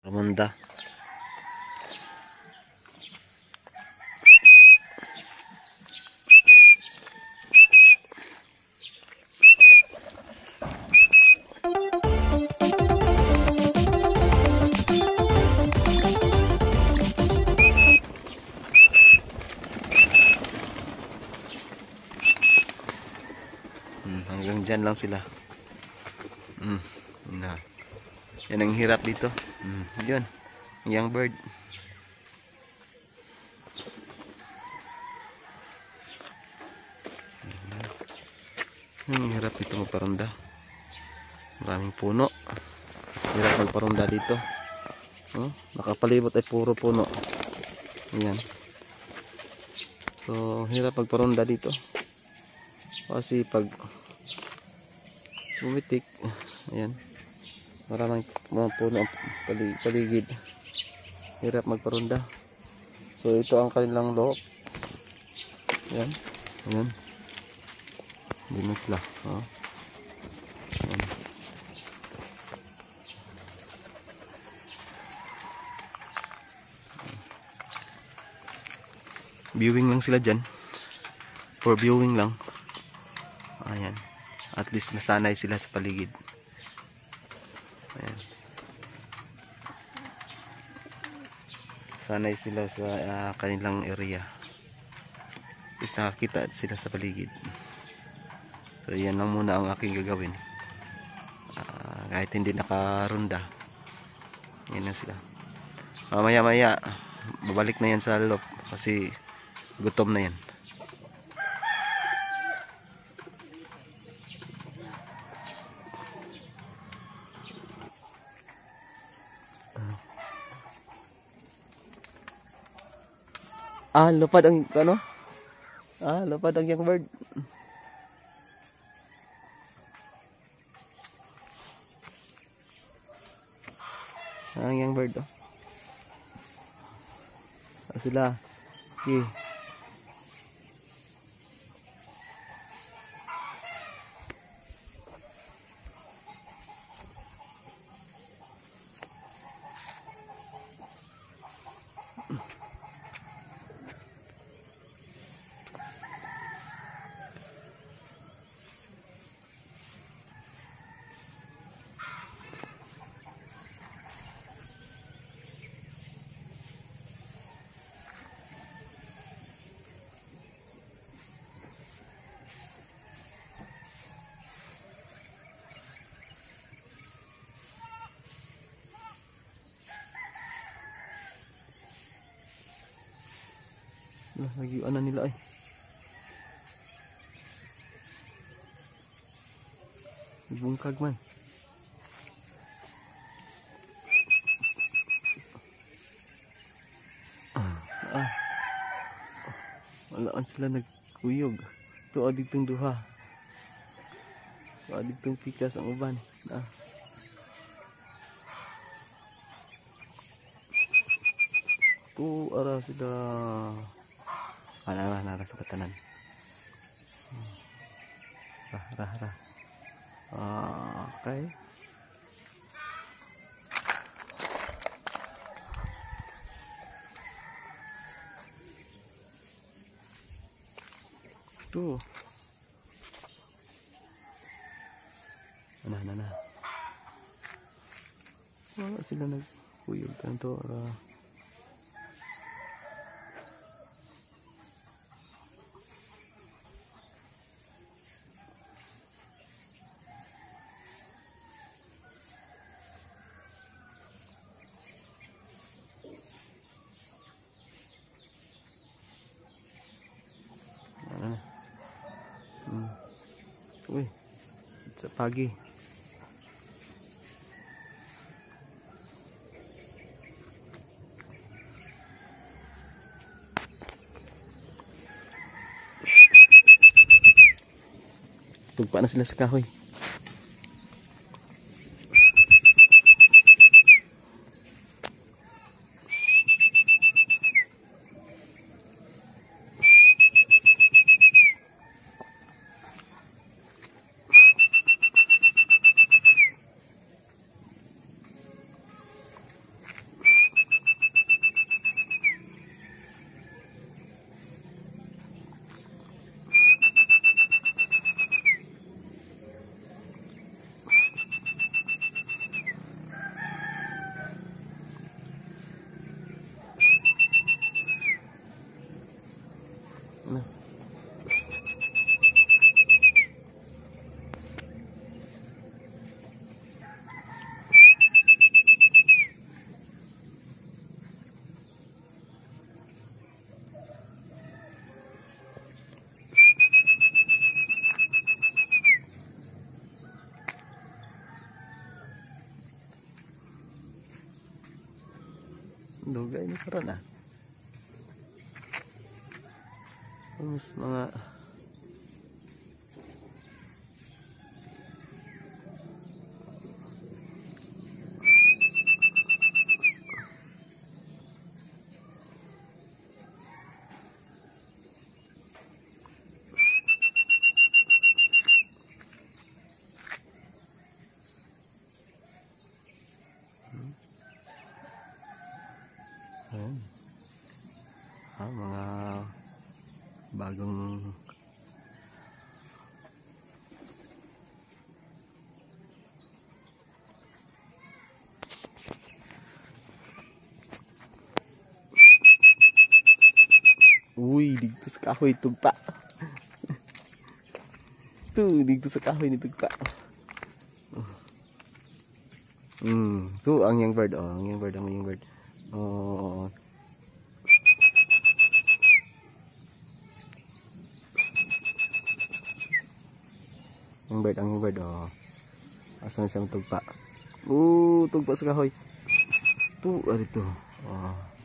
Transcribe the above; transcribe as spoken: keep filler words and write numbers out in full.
Ramanda. Hmm, hanggang dyan lang sila. Hmm, na. Yan ang hirap dito. Hmm, yun. Young bird. Ang hirap dito magparunda. Maraming puno. Hirap magparunda dito. Oh, nakapalibot ay puro puno. Ayan. So, hirap magparunda dito. Kasi pag bumitik, ayan, maraming mga puno ang paligid. Hirap magparunda. So, ito ang kanilang loob. Ayan. Ayan. Hindi na sila. Oh. Ayan. Viewing lang sila dyan. For viewing lang. Ayan. At least masanay sila sa paligid. Ayan. Sanay sila sa uh, kanilang area. At least nakakita sila sa paligid. So yan lang muna ang aking gagawin. Uh, kahit hindi nakarunda. Yan lang sila. Mamaya maya babalik na yan sa loob. Kasi gutom na yan. Ah, lupad ang ano? Ah, lupad ang young bird. Ah, ang young bird oh. Ah, sila. Okay. Lah, lagi ana nila ay. Bungkag man. Ah. Ah. Wala sila nagkuyog. Tuwa ditong duha. Tuwa ditong pikas ang uban. Ah. Tu ara sila. Ana na sa katanan. Rah rah rah. Ah, okay. Tu. Ana na na. Wala sila nagkuyog tanto ara. Hmm. Uy, sa pagi. Tugpa na sila sa kahoy. Dugay ni karon ah. Mas mga Ayan. Ah, mga bagong uy, dito sa kahoy tugpa. Tu, dito sa kahoy ni tugpa. Hmm, tu ang young bird, oh, ang young bird, ang young bird. Oh. Ang bird, ang bird, oh. Asan siya tugpa? Uh, tugpa sa kahoy. Tu, arito. Oh.